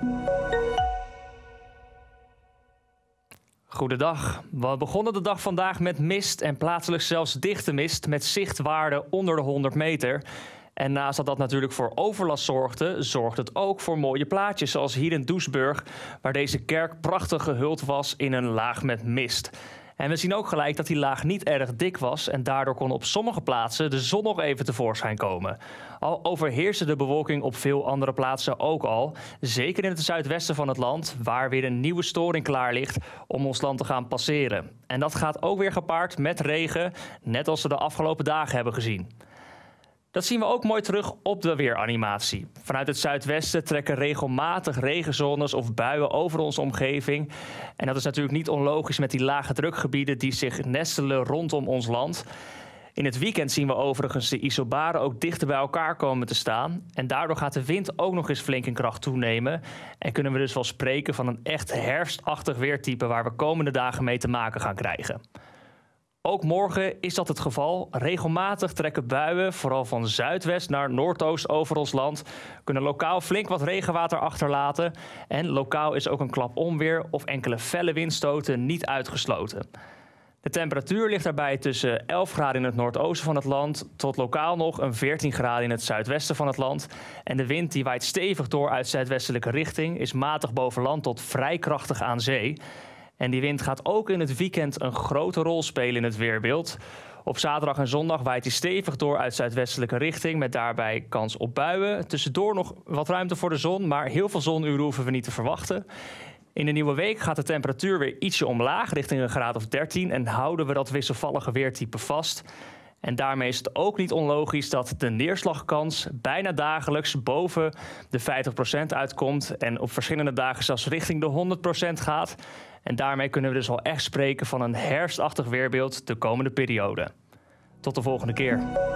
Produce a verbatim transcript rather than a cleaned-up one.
Goedendag. We begonnen de dag vandaag met mist en plaatselijk zelfs dichte mist met zichtwaarden onder de honderd meter. En naast dat dat natuurlijk voor overlast zorgde, zorgde het ook voor mooie plaatjes zoals hier in Doesburg, waar deze kerk prachtig gehuld was in een laag met mist. En we zien ook gelijk dat die laag niet erg dik was en daardoor kon op sommige plaatsen de zon nog even tevoorschijn komen. Al overheerste de bewolking op veel andere plaatsen ook al, zeker in het zuidwesten van het land, waar weer een nieuwe storing klaar ligt om ons land te gaan passeren. En dat gaat ook weer gepaard met regen, net als we de afgelopen dagen hebben gezien. Dat zien we ook mooi terug op de weeranimatie. Vanuit het zuidwesten trekken regelmatig regenzones of buien over onze omgeving. En dat is natuurlijk niet onlogisch met die lage drukgebieden die zich nestelen rondom ons land. In het weekend zien we overigens de isobaren ook dichter bij elkaar komen te staan. En daardoor gaat de wind ook nog eens flink in kracht toenemen. En kunnen we dus wel spreken van een echt herfstachtig weertype waar we komende dagen mee te maken gaan krijgen. Ook morgen is dat het geval. Regelmatig trekken buien, vooral van zuidwest naar noordoost over ons land, kunnen lokaal flink wat regenwater achterlaten. En lokaal is ook een klap onweer of enkele felle windstoten niet uitgesloten. De temperatuur ligt daarbij tussen elf graden in het noordoosten van het land tot lokaal nog een veertien graden in het zuidwesten van het land. En de wind die waait stevig door uit zuidwestelijke richting, is matig boven land tot vrij krachtig aan zee. En die wind gaat ook in het weekend een grote rol spelen in het weerbeeld. Op zaterdag en zondag waait hij stevig door uit zuidwestelijke richting, met daarbij kans op buien. Tussendoor nog wat ruimte voor de zon, maar heel veel zonuren hoeven we niet te verwachten. In de nieuwe week gaat de temperatuur weer ietsje omlaag, richting een graad of dertien, en houden we dat wisselvallige weertype vast. En daarmee is het ook niet onlogisch dat de neerslagkans bijna dagelijks boven de vijftig procent uitkomt en op verschillende dagen zelfs richting de honderd procent gaat. En daarmee kunnen we dus al echt spreken van een herfstachtig weerbeeld de komende periode. Tot de volgende keer.